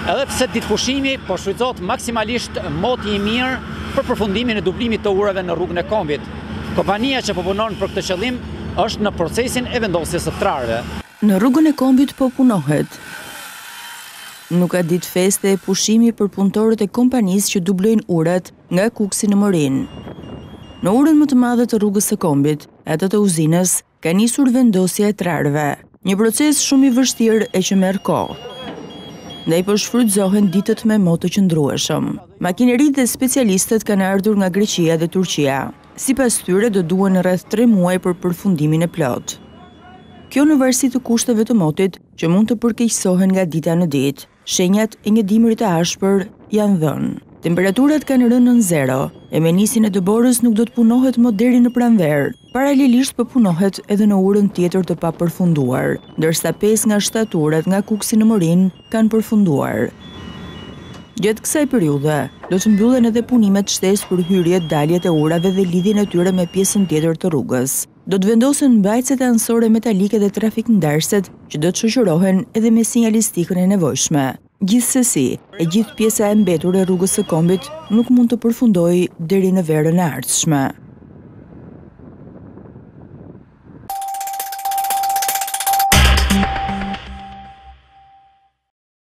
Edhe pse ditëpushimi po shfrytëzohet maksimalisht moti I mirë për përfundimin e dublimit të urave në rrugën e Kombit. Kompania që po punon për këtë qëllim është në procesin e vendosjes së trarëve. Në rrugën e Kombit po punohet. Nuk ka ditë feste e pushimi për punëtorët e kompanisë që dublojnë urat nga Kuksi në Morin. Në urën më të madhe të rrugës së Kombit, atë të uzinës, ka nisur vendosja e trarëve, një proces shumë I vështirë e që merr kohë. Ndaj po shfrytëzohen ditët me mot të qëndrueshëm. Makineritë dhe specialistët kanë ardhur nga Greqia dhe Turqia. Sipas tyre do duhen rreth 3 muaj për përfundimin e plot. Kjo në varësi të kushteve të motit që mund të përkeqësohen nga dita në ditë. Shenjat e një dimrit të ashpër janë dhënë. Temperaturat kanë rënë në zero, e me nisin e dëborës nuk do të punohet më deri në pranverë. Paralelisht po punohet edhe në urën tjetër të papërfunduar, ndërsa 5 nga 7 urat nga Kuksi në Morin kanë përfunduar. Gjatë kësaj periudhe, do të mbyllen edhe punimet shtesë për hyrjet, daljet e urave dhe lidhjen e tyre me pjesën tjetër të rrugës. Do të vendosen mbajtëset anësore metalike dhe trafikndarëset që do të shoqërohen edhe me sinjalistikën e nevojshme. Gjithsesi, e gjithë pjesa e mbetur e rrugës së Kombit nuk mund të përfundojë deri në verën e ardhshme.